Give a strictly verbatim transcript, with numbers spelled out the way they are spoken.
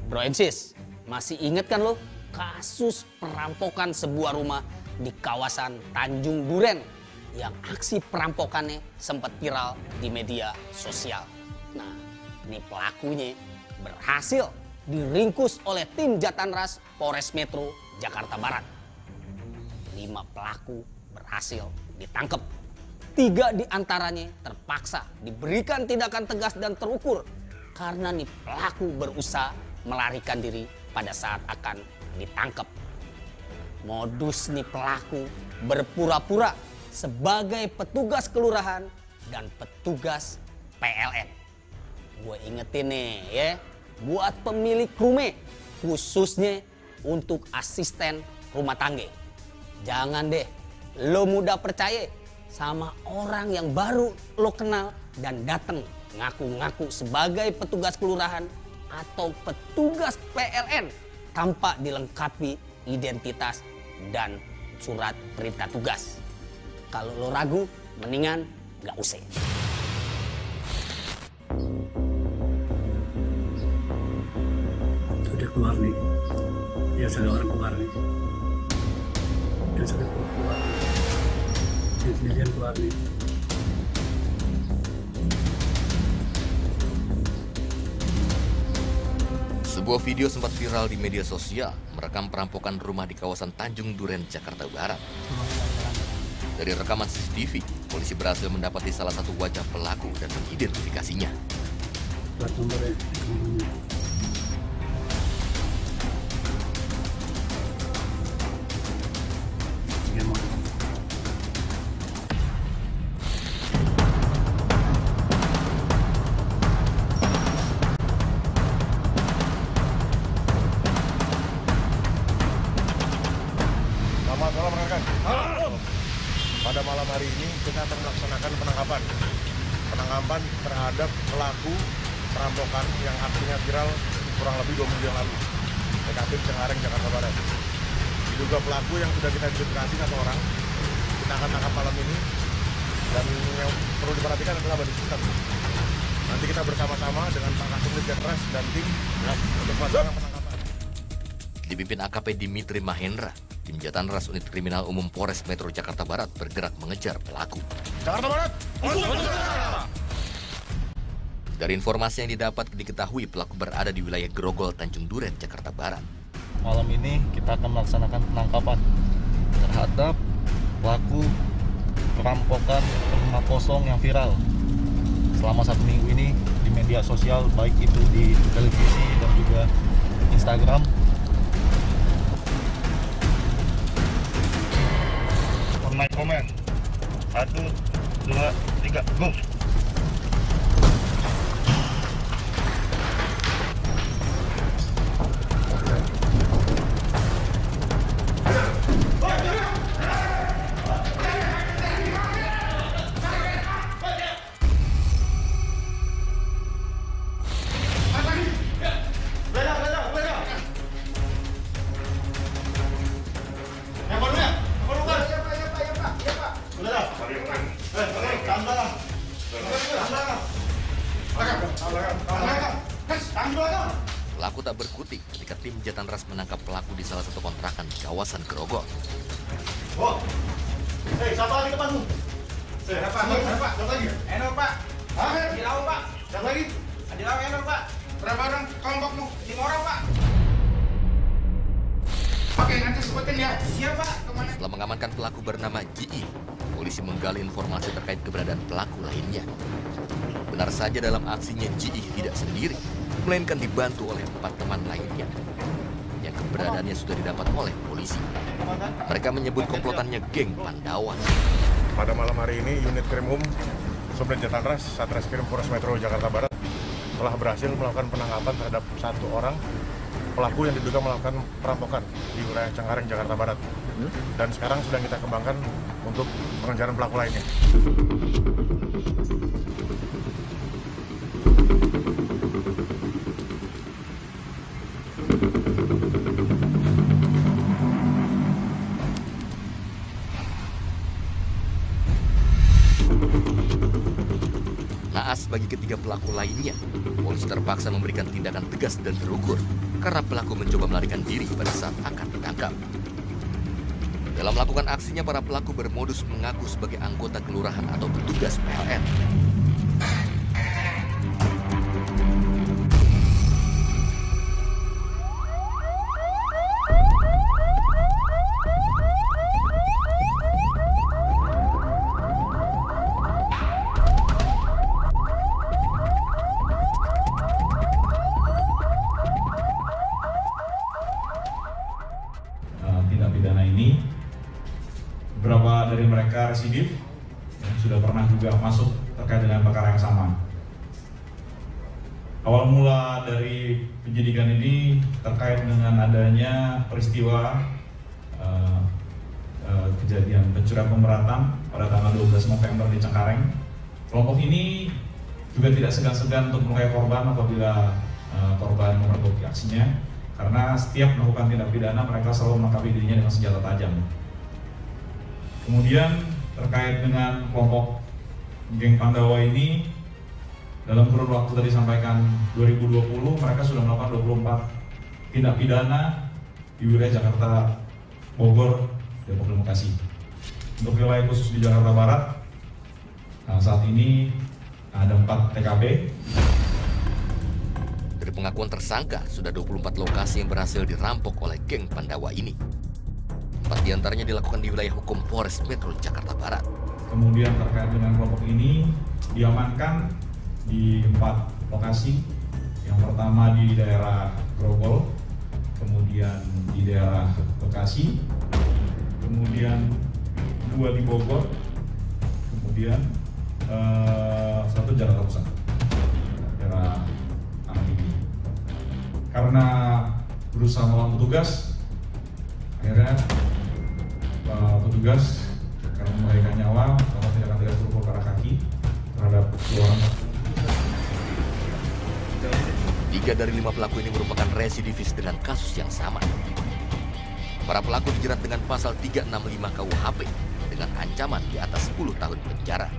Bro Eksis, masih inget kan lo kasus perampokan sebuah rumah di kawasan Tanjung Duren yang aksi perampokannya sempat viral di media sosial. Nah, ini pelakunya berhasil diringkus oleh tim Jatanras Polres Metro Jakarta Barat. Lima pelaku berhasil ditangkap. Tiga di antaranya terpaksa diberikan tindakan tegas dan terukur karena nih pelaku berusaha melarikan diri pada saat akan ditangkap. Modus nih pelaku berpura-pura sebagai petugas kelurahan dan petugas P L N. Gue ingetin nih ya, buat pemilik rumah, khususnya untuk asisten rumah tangga. Jangan deh lo mudah percaya sama orang yang baru lo kenal dan datang ngaku-ngaku sebagai petugas kelurahan atau petugas P L N tanpa dilengkapi identitas dan surat perintah tugas. Kalau lo ragu, mendingan gak usah. Sudah keluar nih, ya sudah orang keluar nih, ya sudah keluar, dia keluar nih. Sebuah video sempat viral di media sosial merekam perampokan rumah di kawasan Tanjung Duren, Jakarta Barat. Dari rekaman C C T V, polisi berhasil mendapati salah satu wajah pelaku dan mengidentifikasinya. Plat nomornya. Selamat malam rekan. Pada malam hari ini kita akan melaksanakan penangkapan. Penangkapan terhadap pelaku perampokan yang aksinya viral kurang lebih dua minggu yang lalu. T K P Cengkareng, Jakarta Barat. Diduga pelaku yang sudah kita identifikasi satu orang. Kita akan tangkap malam ini. Dan yang perlu diperhatikan adalah body system. Nanti kita bersama-sama dengan Pak Kasubdit Jatanras dan tim untuk melaksanakan penangkapan. Dipimpin A K P Dimitri Mahendra, tim Jatanras Unit Kriminal Umum Polres Metro Jakarta Barat bergerak mengejar pelaku. Jakarta Barat! Dari informasi yang didapat diketahui pelaku berada di wilayah Grogol, Tanjung Duren, Jakarta Barat. Malam ini kita akan melaksanakan penangkapan terhadap pelaku perampokan rumah kosong yang viral selama satu minggu ini di media sosial, baik itu di televisi dan juga Instagram. Online komen. Satu, dua, tiga, go! Pelaku tak berkutik ketika tim Jatanras menangkap pelaku di salah satu kontrakan di kawasan Grogol. Oh, hei, siapa lagi depanmu? Siapa? Siapa? Siapa lagi? Enor Pak. Hah? Dilawan Pak. Siapa lagi? Dilawan Enor Pak. Berapa orang kelompokmu? Lima orang Pak. Oke, nanti sebutin ya. Siapa? Kemana? Setelah mengamankan pelaku bernama J I, polisi menggali informasi terkait keberadaan pelaku lainnya. Benar saja dalam aksinya J I tidak sendiri, melainkan dibantu oleh empat teman lainnya yang keberadaannya sudah didapat oleh polisi. Mereka menyebut komplotannya geng Pandawa. Pada malam hari ini, unit Krimum Subdit Jatanras Satreskrim Polres Metro Jakarta Barat telah berhasil melakukan penangkapan terhadap satu orang pelaku yang diduga melakukan perampokan di wilayah Cengkareng, Jakarta Barat. Dan sekarang sedang kita kembangkan untuk pengejaran pelaku lainnya. Naas bagi ketiga pelaku lainnya, polisi terpaksa memberikan tindakan tegas dan terukur karena pelaku mencoba melarikan diri pada saat akan ditangkap. Dalam melakukan aksinya, para pelaku bermodus mengaku sebagai anggota kelurahan atau petugas P L N. Tindak pidana ini, beberapa dari mereka residif yang sudah pernah juga masuk terkait dengan perkara yang sama. Awal mula dari penyidikan ini terkait dengan adanya peristiwa uh, uh, kejadian pencurian pemberatan pada tanggal dua belas November di Cengkareng. Kelompok ini juga tidak segan-segan untuk melukai korban apabila uh, korban memergoki aksinya, karena setiap melakukan tindak pidana mereka selalu melengkapi dirinya dengan senjata tajam. Kemudian terkait dengan kelompok geng Pandawa ini, dalam kurun waktu tadi sampaikan dua ribu dua puluh mereka sudah melakukan dua puluh empat tindak pidana di wilayah Jakarta, Bogor, Depok, dan Bekasi. Untuk wilayah khusus di Jakarta Barat, nah saat ini ada empat T K P. Dari pengakuan tersangka, sudah dua puluh empat lokasi yang berhasil dirampok oleh geng Pandawa ini. Empat diantaranya dilakukan di wilayah hukum Polres Metro Jakarta Barat. Kemudian terkait dengan kelompok ini diamankan di empat lokasi. Yang pertama di daerah Grogol, kemudian di daerah Bekasi, kemudian dua di Bogor, kemudian eh, satu Jakarta Pusat, daerah Amigi. Karena berusaha melawan petugas, akhirnya uh, petugas karena membahayakan nyawa, melakukan tindakan tegas berupa ke arah kaki terhadap dua orang. Tiga dari lima pelaku ini merupakan residivis dengan kasus yang sama. Para pelaku dijerat dengan pasal tiga enam lima K U H P dengan ancaman di atas sepuluh tahun penjara.